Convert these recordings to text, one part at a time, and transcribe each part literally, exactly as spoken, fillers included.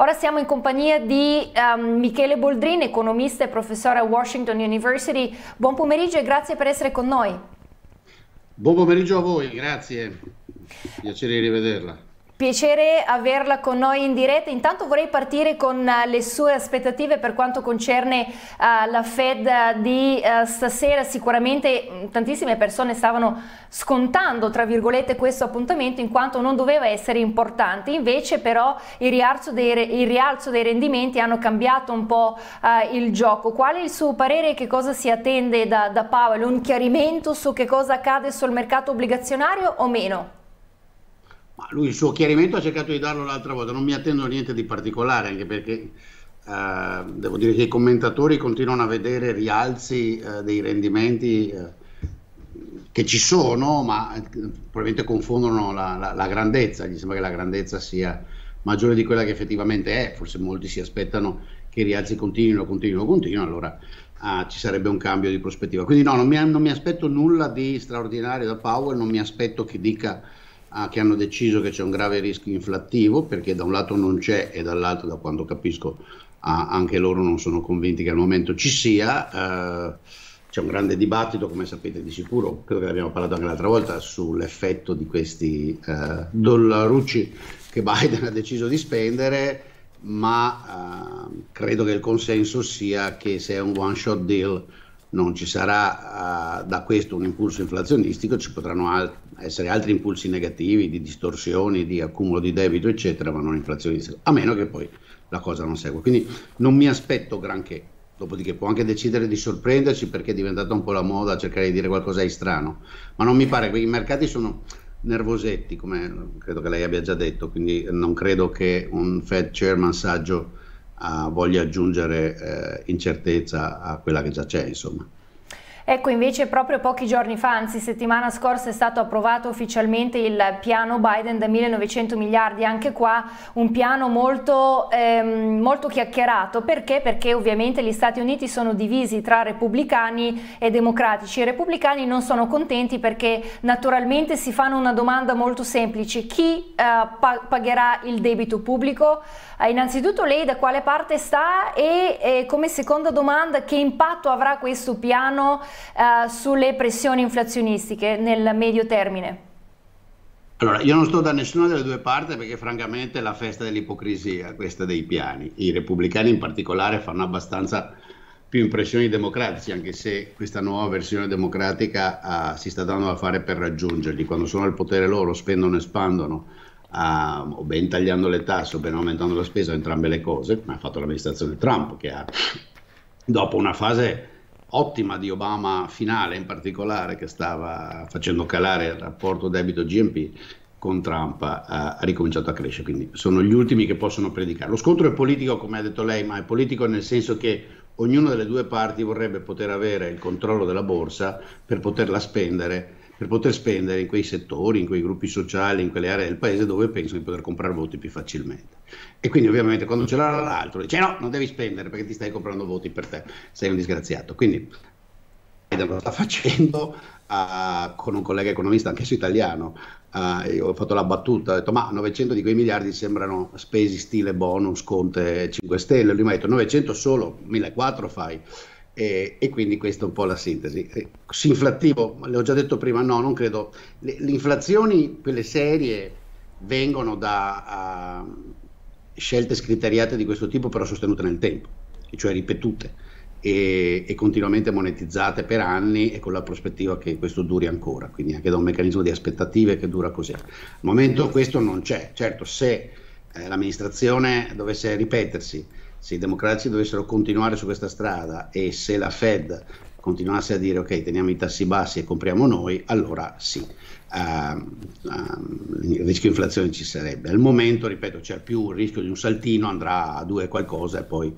Ora siamo in compagnia di um, Michele Boldrin, economista e professore a Washington University. Buon pomeriggio e grazie per essere con noi. Buon pomeriggio a voi, grazie. Piacere di rivederla. Piacere averla con noi in diretta. Intanto vorrei partire con uh, le sue aspettative per quanto concerne uh, la Fed di uh, stasera. Sicuramente mh, tantissime persone stavano scontando, tra virgolette, questo appuntamento in quanto non doveva essere importante. Invece però il rialzo dei, il rialzo dei rendimenti hanno cambiato un po' uh, il gioco. Qual è il suo parere e che cosa si attende da, da Powell? Un chiarimento su che cosa accade sul mercato obbligazionario o meno? Ma lui il suo chiarimento ha cercato di darlo l'altra volta, non mi attendo niente di particolare, anche perché eh, devo dire che i commentatori continuano a vedere rialzi eh, dei rendimenti eh, che ci sono, ma eh, probabilmente confondono la, la, la grandezza. Gli sembra che la grandezza sia maggiore di quella che effettivamente è. Forse molti si aspettano che i rialzi continuino, continuino, continuino, allora ah, ci sarebbe un cambio di prospettiva. Quindi no, non mi, non mi aspetto nulla di straordinario da Powell, non mi aspetto che dica Ah, che hanno deciso che c'è un grave rischio inflattivo, perché da un lato non c'è e dall'altro, da quanto capisco, ah, anche loro non sono convinti che al momento ci sia. Eh, c'è un grande dibattito, come sapete di sicuro, credo che abbiamo parlato anche l'altra volta, sull'effetto di questi eh, dollarucci che Biden ha deciso di spendere, ma eh, credo che il consenso sia che se è un one shot deal non ci sarà uh, da questo un impulso inflazionistico, ci potranno al essere altri impulsi negativi, di distorsioni, di accumulo di debito, eccetera, ma non inflazionistico, a meno che poi la cosa non segua. Quindi non mi aspetto granché, dopodiché può anche decidere di sorprenderci perché è diventata un po' la moda cercare di dire qualcosa di strano, ma non mi pare che i mercati sono nervosetti, come credo che lei abbia già detto, quindi non credo che un Fed chairman saggio Uh, voglia aggiungere eh, incertezza a quella che già c'è, insomma. Ecco, invece proprio pochi giorni fa, anzi settimana scorsa, è stato approvato ufficialmente il piano Biden da millenovecento miliardi, anche qua un piano molto, ehm, molto chiacchierato. Perché? Perché ovviamente gli Stati Uniti sono divisi tra repubblicani e democratici. I repubblicani non sono contenti perché naturalmente si fanno una domanda molto semplice: chi eh, pa pagherà il debito pubblico? Eh, innanzitutto lei da quale parte sta e eh, come seconda domanda, che impatto avrà questo piano Uh, sulle pressioni inflazionistiche nel medio termine? Allora, io non sto da nessuna delle due parti perché francamente è la festa dell'ipocrisia questa dei piani. I repubblicani in particolare fanno abbastanza più impressioni democratici, anche se questa nuova versione democratica uh, si sta dando da fare per raggiungerli. Quando sono al potere loro spendono e espandono, uh, o ben tagliando le tasse o ben aumentando la spesa, entrambe le cose, come ha fatto l'amministrazione Trump, che ha, dopo una fase ottima di Obama finale in particolare, che stava facendo calare il rapporto debito-G N P, con Trump ha, ha ricominciato a crescere, quindi sono gli ultimi che possono predicare. Lo scontro è politico, come ha detto lei, ma è politico nel senso che ognuna delle due parti vorrebbe poter avere il controllo della borsa per poterla spendere, per poter spendere in quei settori, in quei gruppi sociali, in quelle aree del paese dove pensano di poter comprare voti più facilmente. E quindi ovviamente quando ce l'ha l'altro dice no, non devi spendere perché ti stai comprando voti per te, sei un disgraziato. Quindi Biden lo sta facendo uh, con un collega economista, anch'esso italiano. Uh, io ho fatto la battuta, ho detto ma novecento di quei miliardi sembrano spesi stile bonus, Conte cinque Stelle. Lui mi ha detto novecento solo, millequattrocento fai. E, e quindi questa è un po' la sintesi. Eh, inflattivo, le ho già detto prima, no, non credo. Le, le inflazioni, quelle serie, vengono da uh, scelte scriteriate di questo tipo, però sostenute nel tempo, cioè ripetute e, e continuamente monetizzate per anni e con la prospettiva che questo duri ancora, quindi anche da un meccanismo di aspettative che dura così. Al momento questo non c'è. Certo, se eh, l'amministrazione dovesse ripetersi, se i democratici dovessero continuare su questa strada e se la Fed continuasse a dire ok, teniamo i tassi bassi e compriamo noi, allora sì, uh, uh, il rischio inflazione ci sarebbe. Al momento, ripeto, c'è più il rischio di un saltino, andrà a due qualcosa e poi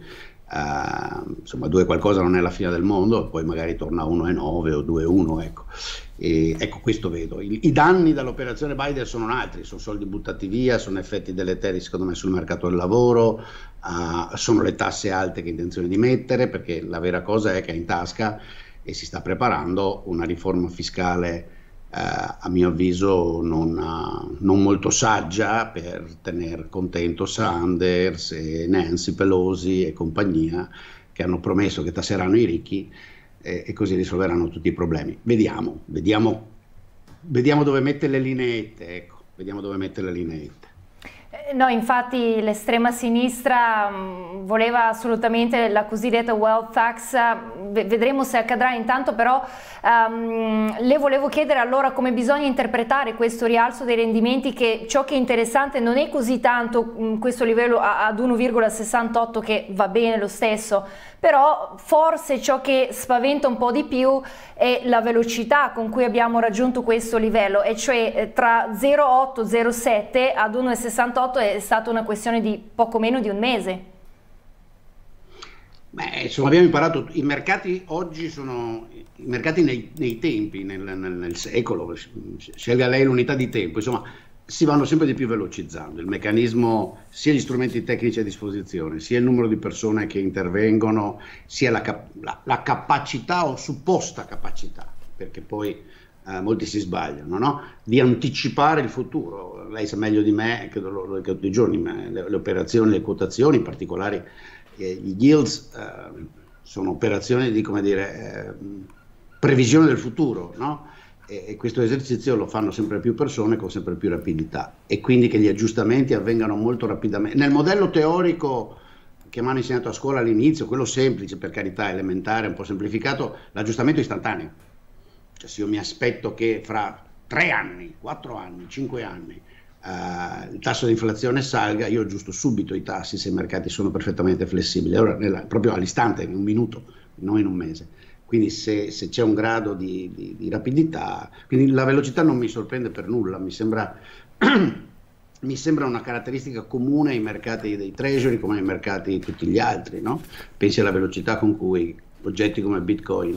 uh, insomma due qualcosa non è la fine del mondo, e poi magari torna a uno virgola nove o due virgola uno, ecco. E, ecco, questo vedo. I, i danni dall'operazione Biden sono altri, sono soldi buttati via, sono effetti deleteri secondo me sul mercato del lavoro, uh, sono le tasse alte che ha intenzione di mettere, perché la vera cosa è che è in tasca e si sta preparando una riforma fiscale a mio avviso non, non molto saggia per tenere contento Sanders e Nancy Pelosi e compagnia, che hanno promesso che tasseranno i ricchi e, e così risolveranno tutti i problemi. Vediamo, vediamo, vediamo dove mette le lineette, ecco, vediamo dove mette le lineette. No, infatti l'estrema sinistra mh, voleva assolutamente la cosiddetta wealth tax, vedremo se accadrà. Intanto però um, le volevo chiedere allora come bisogna interpretare questo rialzo dei rendimenti, che ciò che è interessante non è così tanto mh, questo livello ad uno virgola sessantotto, che va bene lo stesso, però forse ciò che spaventa un po' di più è la velocità con cui abbiamo raggiunto questo livello, e cioè tra zero virgola otto zero sette ad uno virgola sessantotto è stata una questione di poco meno di un mese. Beh, insomma, abbiamo imparato, i mercati oggi sono, i mercati nei, nei tempi, nel, nel, nel secolo, scelga lei l'unità di tempo, insomma, si vanno sempre di più velocizzando. Il meccanismo, sia gli strumenti tecnici a disposizione, sia il numero di persone che intervengono, sia la, cap la, la capacità o supposta capacità, perché poi eh, molti si sbagliano, no? Di anticipare il futuro. Lei sa meglio di me, che lo, lo dico tutti i giorni, le, le operazioni, le quotazioni, in particolare eh, gli yields, eh, sono operazioni di, come dire, eh, previsione del futuro, no? E questo esercizio lo fanno sempre più persone con sempre più rapidità, e quindi che gli aggiustamenti avvengano molto rapidamente. Nel modello teorico che mi hanno insegnato a scuola all'inizio, quello semplice, per carità, elementare, un po' semplificato, l'aggiustamento è istantaneo. Cioè, se io mi aspetto che fra tre anni, quattro anni, cinque anni uh, il tasso di inflazione salga, io aggiusto subito i tassi se i mercati sono perfettamente flessibili, allora, nella, proprio all'istante, in un minuto, non in un mese. Quindi se, se c'è un grado di, di, di rapidità, quindi la velocità non mi sorprende per nulla, mi sembra, mi sembra una caratteristica comune ai mercati dei treasury come ai mercati tutti gli altri, no? Pensi alla velocità con cui oggetti come Bitcoin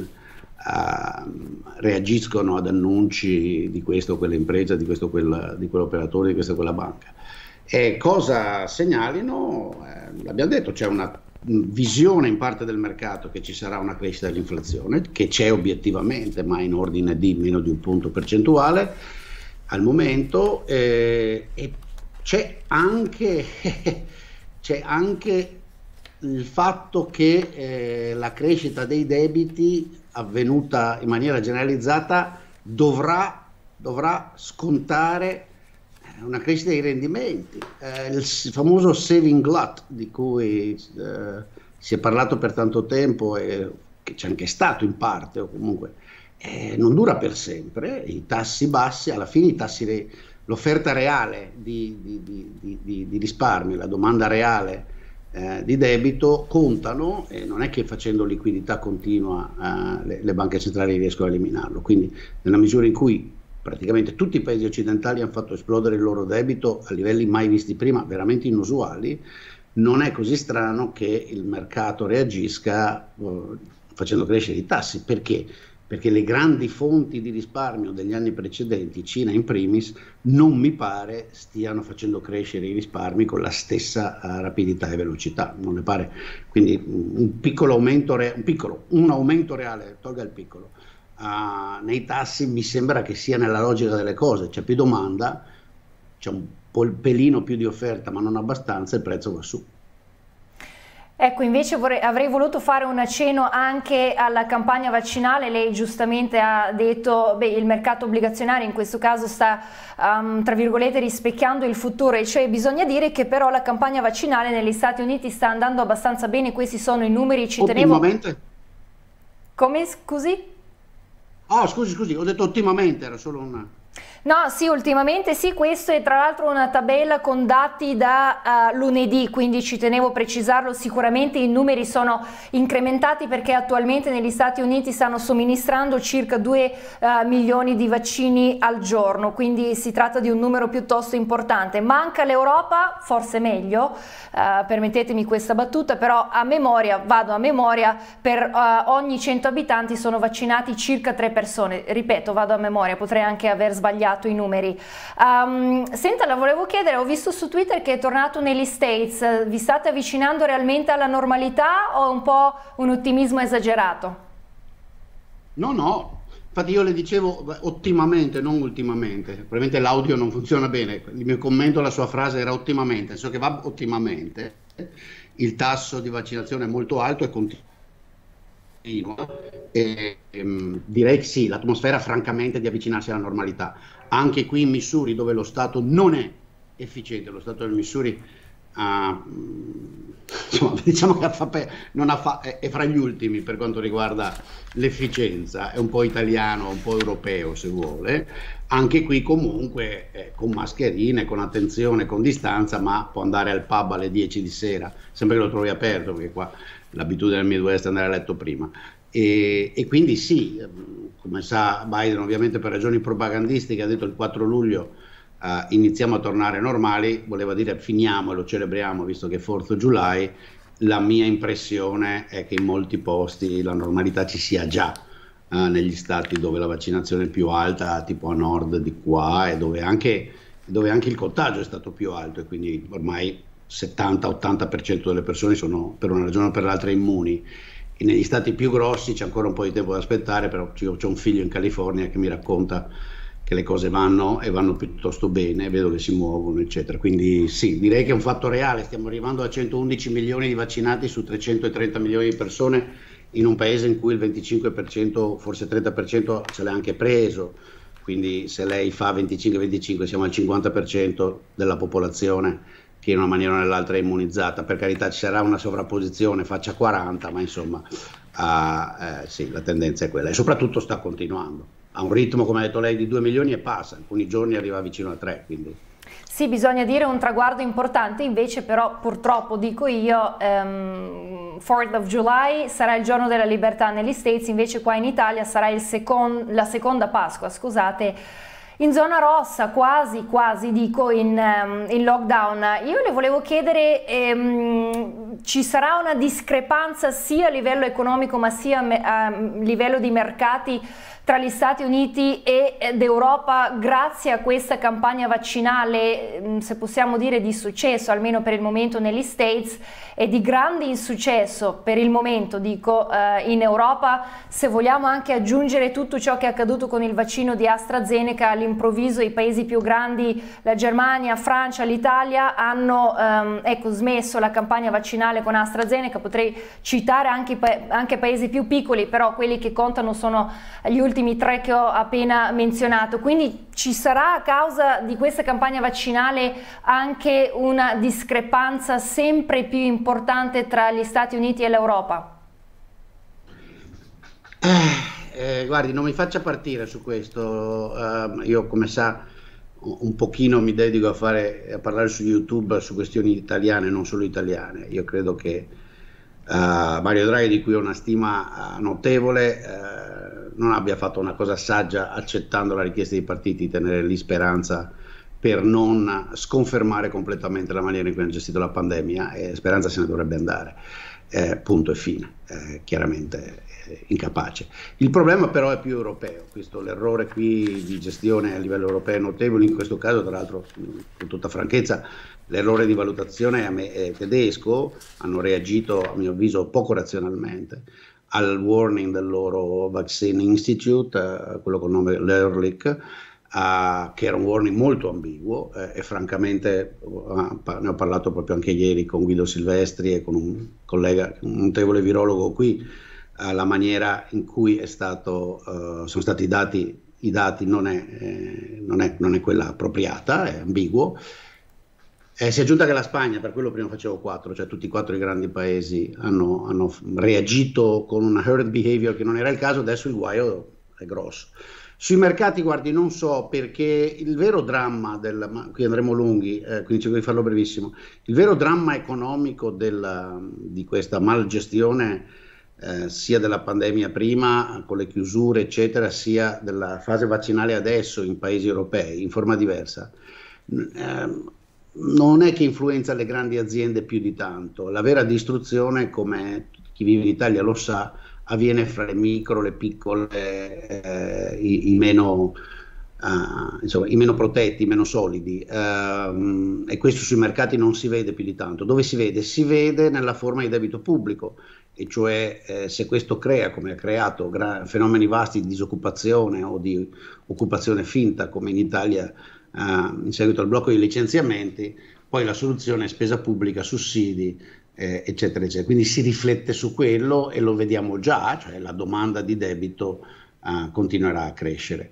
uh, reagiscono ad annunci di questa o quella impresa, di questo o quella, di quell'operatore, di questa o quella banca. E cosa segnalino? Eh, l'abbiamo detto, c'è una visione in parte del mercato che ci sarà una crescita dell'inflazione, che c'è obiettivamente, ma in ordine di meno di un punto percentuale al momento, eh, e c'è anche, c'è anche il fatto che eh, la crescita dei debiti avvenuta in maniera generalizzata dovrà, dovrà scontare una crescita dei rendimenti, eh, il famoso saving glut di cui eh, si è parlato per tanto tempo e che c'è anche stato in parte, o comunque eh, non dura per sempre. I tassi bassi, alla fine i tassi, l'offerta reale di, di, di, di, di risparmio, la domanda reale eh, di debito contano, e non è che facendo liquidità continua eh, le, le banche centrali riescono a eliminarlo. Quindi nella misura in cui praticamente tutti i paesi occidentali hanno fatto esplodere il loro debito a livelli mai visti prima, veramente inusuali, non è così strano che il mercato reagisca uh, facendo crescere i tassi. Perché? Perché le grandi fonti di risparmio degli anni precedenti, Cina in primis, non mi pare stiano facendo crescere i risparmi con la stessa uh, rapidità e velocità, non le pare. Quindi un piccolo aumento, un, piccolo, un aumento reale, tolga il piccolo, Uh, nei tassi mi sembra che sia nella logica delle cose, c'è più domanda, c'è un po' il pelino più di offerta ma non abbastanza, il prezzo va su. Ecco, invece vorrei, avrei voluto fare un accenno anche alla campagna vaccinale. Lei giustamente ha detto, beh, il mercato obbligazionario in questo caso sta, um, tra virgolette, rispecchiando il futuro, e cioè bisogna dire che però la campagna vaccinale negli Stati Uniti sta andando abbastanza bene. Questi sono i numeri, ci tenevo... Ottimamente? Come, scusi? Oh, scusi, scusi, ho detto ottimamente, era solo una... No, sì, ultimamente sì, questo è tra l'altro una tabella con dati da uh, lunedì, quindi ci tenevo a precisarlo. Sicuramente i numeri sono incrementati perché attualmente negli Stati Uniti stanno somministrando circa due uh, milioni di vaccini al giorno, quindi si tratta di un numero piuttosto importante. Manca l'Europa, forse meglio, uh, permettetemi questa battuta, però a memoria, vado a memoria, per uh, ogni cento abitanti sono vaccinati circa tre persone, ripeto, vado a memoria, potrei anche aver sbagliato i numeri. Um, senta, la volevo chiedere, ho visto su Twitter che è tornato negli States, vi state avvicinando realmente alla normalità o è un po' un ottimismo esagerato? No, no, Infatti io le dicevo ottimamente, non ultimamente, probabilmente l'audio non funziona bene, il mio commento alla sua frase era ottimamente, nel senso che va ottimamente, il tasso di vaccinazione è molto alto e continua, e, ehm, direi che sì, l'atmosfera francamente di avvicinarsi alla normalità, anche qui in Missouri dove lo Stato non è efficiente, lo Stato del Missouri ha, insomma, diciamo che fa, non ha fa, è, è fra gli ultimi per quanto riguarda l'efficienza, è un po' italiano, un po' europeo se vuole, anche qui comunque eh, con mascherine, con attenzione, con distanza, ma può andare al pub alle dieci di sera, sempre che lo trovi aperto, perché qua l'abitudine del Midwest è andare a letto prima. E, e quindi sì, come sa Biden ovviamente per ragioni propagandistiche ha detto il quattro luglio uh, iniziamo a tornare normali, voleva dire finiamo e lo celebriamo visto che è fourth of July. La mia impressione è che in molti posti la normalità ci sia già, uh, negli stati dove la vaccinazione è più alta, tipo a nord di qua, e dove anche, dove anche il contagio è stato più alto, e quindi ormai settanta ottanta per cento delle persone sono per una ragione o per l'altra immuni. E negli stati più grossi c'è ancora un po' di tempo da aspettare, però c'ho un figlio in California che mi racconta che le cose vanno e vanno piuttosto bene, vedo che si muovono eccetera, quindi sì, direi che è un fatto reale, stiamo arrivando a centoundici milioni di vaccinati su trecentotrenta milioni di persone in un paese in cui il venticinque per cento, forse trenta per cento ce l'ha anche preso, quindi se lei fa venticinque venticinque siamo al cinquanta per cento della popolazione che in una maniera o nell'altra è immunizzata. Per carità ci sarà una sovrapposizione, faccia quaranta, ma insomma uh, eh, sì, la tendenza è quella e soprattutto sta continuando a un ritmo, come ha detto lei, di due milioni e passa, alcuni giorni arriva vicino a tre, quindi. Sì, bisogna dire un traguardo importante, invece però purtroppo dico io, um, fourth of July sarà il giorno della libertà negli States, invece qua in Italia sarà il second, la seconda Pasqua, scusate, in zona rossa, quasi, quasi dico, in, um, in lockdown. Io le volevo chiedere, ehm, ci sarà una discrepanza sia a livello economico ma sia a livello di mercati tra gli Stati Uniti ed Europa grazie a questa campagna vaccinale, se possiamo dire di successo, almeno per il momento negli States, e di grande insuccesso per il momento, dico, eh, in Europa, se vogliamo anche aggiungere tutto ciò che è accaduto con il vaccino di AstraZeneca, all'improvviso i paesi più grandi, la Germania, Francia, l'Italia, hanno ehm, ecco, smesso la campagna vaccinale con AstraZeneca. Potrei citare anche, anche paesi più piccoli, però quelli che contano sono gli ultimi tre che ho appena menzionato, quindi ci sarà a causa di questa campagna vaccinale anche una discrepanza sempre più importante tra gli Stati Uniti e l'Europa? Eh, eh, guardi, non mi faccia partire su questo, uh, io come sa un pochino mi dedico a, fare, a parlare su YouTube su questioni italiane, non solo italiane. Io credo che uh, Mario Draghi, di cui ho una stima uh, notevole, uh, non abbia fatto una cosa saggia accettando la richiesta dei partiti di tenere lì Speranza per non sconfermare completamente la maniera in cui hanno gestito la pandemia, e Speranza se ne dovrebbe andare, eh, punto e fine, eh, chiaramente eh, incapace. Il problema però è più europeo, questo l'errore qui di gestione a livello europeo è notevole, in questo caso tra l'altro con tutta franchezza l'errore di valutazione è tedesco, hanno reagito a mio avviso poco razionalmente al warning del loro Vaccine Institute, uh, quello con nome L'Ehrlich, uh, che era un warning molto ambiguo eh, e francamente uh, ne ho parlato proprio anche ieri con Guido Silvestri e con un collega, un notevole virologo qui, uh, la maniera in cui è stato, uh, sono stati dati i dati non è, eh, non è, non è quella appropriata, è ambiguo. Eh, si è aggiunta che la Spagna, per quello prima facevo quattro, cioè tutti e quattro i grandi paesi hanno, hanno reagito con una herd behavior che non era il caso, adesso il guaio è grosso. Sui mercati, guardi, non so, perché il vero dramma, del, ma qui andremo lunghi, eh, quindi cerco di farlo brevissimo, il vero dramma economico della, di questa malgestione eh, sia della pandemia prima, con le chiusure eccetera, sia della fase vaccinale adesso in paesi europei, in forma diversa, eh, non è che influenza le grandi aziende più di tanto. La vera distruzione, come chi vive in Italia lo sa, avviene fra le micro, le piccole, eh, i, i, meno, uh, insomma, i meno protetti, i meno solidi, uh, e questo sui mercati non si vede più di tanto. Dove si vede? Si vede nella forma di debito pubblico, e cioè eh, se questo crea, come ha creato, fenomeni vasti di disoccupazione o di occupazione finta, come in Italia eh, in seguito al blocco dei licenziamenti, poi la soluzione è spesa pubblica, sussidi, eh, eccetera, eccetera. Quindi si riflette su quello e lo vediamo già, cioè la domanda di debito eh, continuerà a crescere.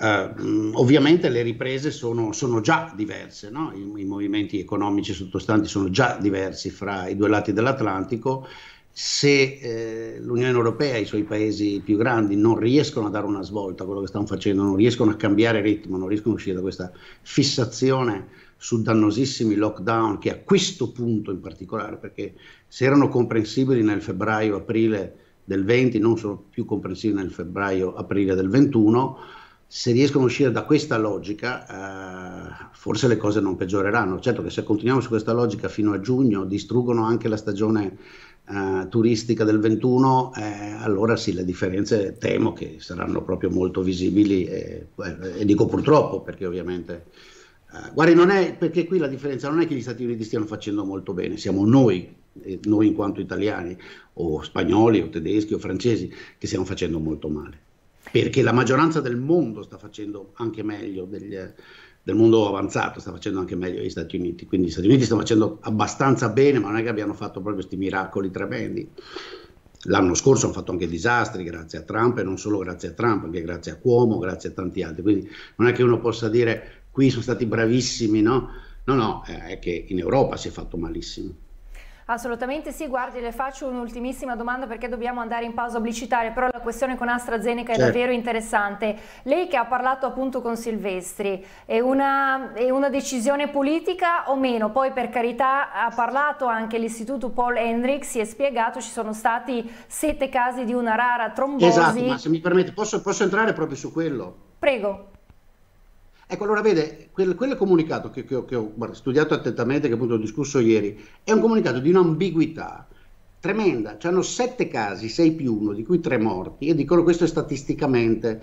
Uh, ovviamente le riprese sono, sono già diverse, no? I, I movimenti economici sottostanti sono già diversi fra i due lati dell'Atlantico. Se eh, l'Unione Europea e i suoi paesi più grandi non riescono a dare una svolta a quello che stanno facendo, non riescono a cambiare ritmo, non riescono a uscire da questa fissazione su dannosissimi lockdown, che a questo punto in particolare, perché se erano comprensibili nel febbraio-aprile del venti, non sono più comprensibili nel febbraio-aprile del ventuno, se riescono a uscire da questa logica, eh, forse le cose non peggioreranno. Certo che se continuiamo su questa logica fino a giugno, distruggono anche la stagione eh, turistica del ventuno, eh, allora sì, le differenze temo che saranno proprio molto visibili, e, e dico purtroppo, perché ovviamente, eh, guardi, non è, perché qui la differenza non è che gli Stati Uniti stiano facendo molto bene, siamo noi, eh, noi in quanto italiani, o spagnoli, o tedeschi, o francesi, che stiamo facendo molto male. Perché la maggioranza del mondo sta facendo anche meglio, degli, del mondo avanzato sta facendo anche meglio degli Stati Uniti, quindi gli Stati Uniti stanno facendo abbastanza bene, ma non è che abbiano fatto proprio questi miracoli tremendi. L'anno scorso hanno fatto anche disastri grazie a Trump, e non solo grazie a Trump, anche grazie a Cuomo, grazie a tanti altri, quindi non è che uno possa dire qui sono stati bravissimi, no? No, no, è che in Europa si è fatto malissimo. Assolutamente sì, guardi, le faccio un'ultimissima domanda perché dobbiamo andare in pausa pubblicitaria, però la questione con AstraZeneca è certo. davvero interessante. Lei che ha parlato appunto con Silvestri, è una, è una decisione politica o meno? Poi per carità ha parlato anche l'Istituto Paul Hendricks, si è spiegato, ci sono stati sette casi di una rara trombosi. Esatto, ma se mi permette posso, posso entrare proprio su quello? Prego. Ecco, allora vede, quel, quel comunicato che, che, che ho studiato attentamente, che appunto ho discusso ieri, è un comunicato di un'ambiguità tremenda. C'hanno sette casi, sei più uno, di cui tre morti, e dicono questo è statisticamente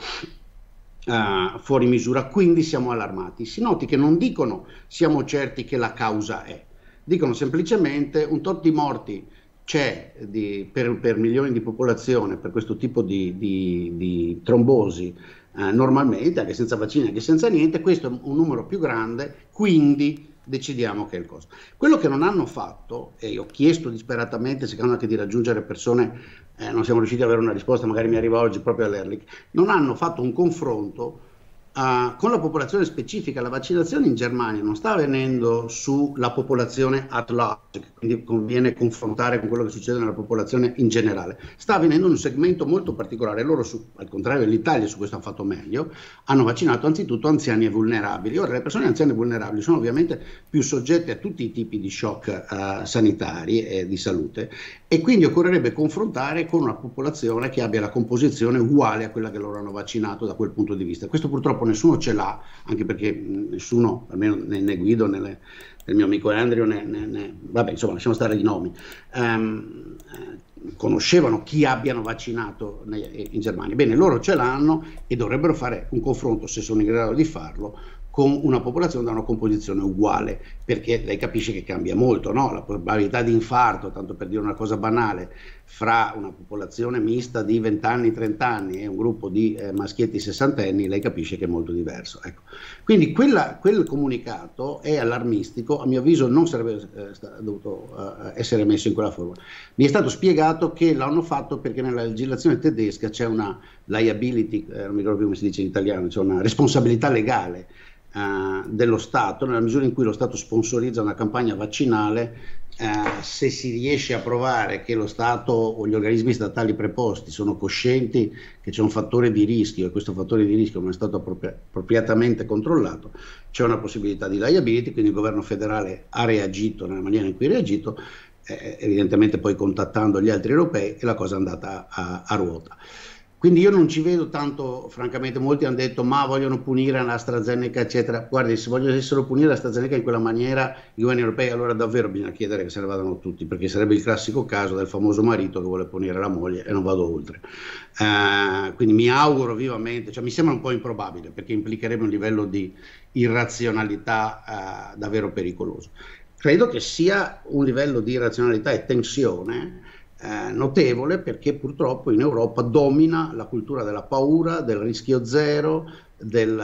uh, fuori misura, quindi siamo allarmati. Si noti che non dicono siamo certi che la causa è, dicono semplicemente un tot di morti c'è per, per milioni di popolazione per questo tipo di, di, di trombosi, eh, normalmente, anche senza vaccini, anche senza niente, questo è un numero più grande, quindi decidiamo che è il costo. Quello che non hanno fatto, e io ho chiesto disperatamente, cercando anche di raggiungere persone, eh, non siamo riusciti ad avere una risposta, magari mi arriva oggi proprio all'Ehrlich, non hanno fatto un confronto Uh, con la popolazione specifica. La vaccinazione in Germania non sta avvenendo sulla popolazione at large, quindi conviene confrontare con quello che succede nella popolazione in generale, sta avvenendo in un segmento molto particolare. Loro, su, al contrario dell'Italia, su questo hanno fatto meglio, hanno vaccinato anzitutto anziani e vulnerabili. Ora, le persone anziane e vulnerabili sono ovviamente più soggette a tutti i tipi di shock uh, sanitari e di salute, e quindi occorrerebbe confrontare con una popolazione che abbia la composizione uguale a quella che loro hanno vaccinato da quel punto di vista. Questo purtroppo nessuno ce l'ha, anche perché nessuno, almeno né, né Guido né le, il mio amico Andrew, né, né, né, vabbè, insomma, lasciamo stare i nomi, um, eh, conoscevano chi abbiano vaccinato in Germania. Bene, loro ce l'hanno e dovrebbero fare un confronto, se sono in grado di farlo, con una popolazione da una composizione uguale, perché lei capisce che cambia molto, no? La probabilità di infarto, tanto per dire una cosa banale, fra una popolazione mista di venti anni, trenta anni e un gruppo di eh, maschietti sessantenni, lei capisce che è molto diverso. Ecco. Quindi quella, quel comunicato è allarmistico, a mio avviso non sarebbe eh, dovuto eh, essere messo in quella forma. Mi è stato spiegato che l'hanno fatto perché nella legislazione tedesca c'è una liability, eh, non mi ricordo più come si dice in italiano, c'è una responsabilità legale Uh, dello Stato, nella misura in cui lo Stato sponsorizza una campagna vaccinale, uh, se si riesce a provare che lo Stato o gli organismi statali preposti sono coscienti che c'è un fattore di rischio e questo fattore di rischio non è stato appropri- appropriatamente controllato, c'è una possibilità di liability, quindi il governo federale ha reagito nella maniera in cui ha reagito, eh, evidentemente poi contattando gli altri europei, e la cosa è andata a, a ruota. Quindi io non ci vedo tanto, francamente. Molti hanno detto ma vogliono punire l'AstraZeneca eccetera. Guardi, se vogliono punire l'AstraZeneca in quella maniera i governi europei, allora davvero bisogna chiedere che se ne vadano tutti, perché sarebbe il classico caso del famoso marito che vuole punire la moglie e non vado oltre. Uh, quindi mi auguro vivamente, cioè mi sembra un po' improbabile perché implicherebbe un livello di irrazionalità uh, davvero pericoloso. Credo che sia un livello di irrazionalità e tensione Uh, eh, notevole, perché purtroppo in Europa domina la cultura della paura, del rischio zero, del,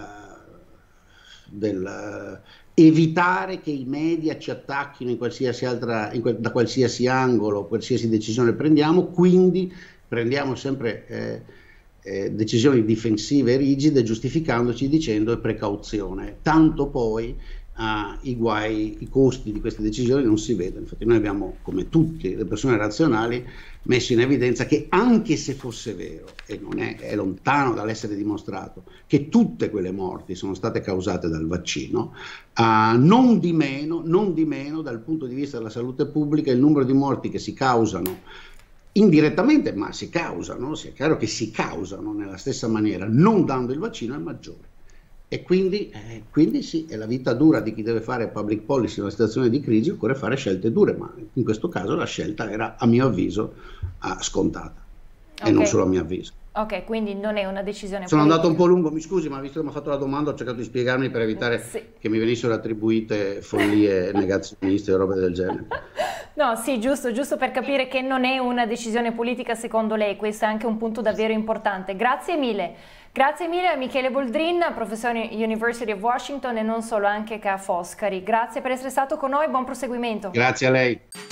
del evitare che i media ci attacchino in qualsiasi altra, in, da qualsiasi angolo, qualsiasi decisione prendiamo, quindi prendiamo sempre eh, eh, decisioni difensive rigide, giustificandoci dicendo è precauzione, tanto poi Uh, i guai, i costi di queste decisioni non si vedono. Infatti noi abbiamo, come tutte le persone razionali, messo in evidenza che anche se fosse vero, e non è, è lontano dall'essere dimostrato, che tutte quelle morti sono state causate dal vaccino, uh, non di meno, non di meno dal punto di vista della salute pubblica il numero di morti che si causano indirettamente, ma si causano, sia chiaro che si causano nella stessa maniera, non dando il vaccino, è maggiore. E quindi, eh, quindi sì, è la vita dura di chi deve fare public policy in una situazione di crisi, occorre fare scelte dure, ma in questo caso la scelta era, a mio avviso, uh, scontata. Okay. E non solo a mio avviso. Ok, quindi non è una decisione Sono politica. andato un po' lungo, mi scusi, ma visto che mi ha fatto la domanda ho cercato di spiegarmi per evitare sì. che mi venissero attribuite follie negazioniste o robe del genere. No, sì, giusto, giusto per capire che non è una decisione politica secondo lei, questo è anche un punto davvero importante. Grazie mille. Grazie mille a Michele Boldrin, professore University of Washington e non solo, anche a Foscari. Grazie per essere stato con noi, buon proseguimento. Grazie a lei.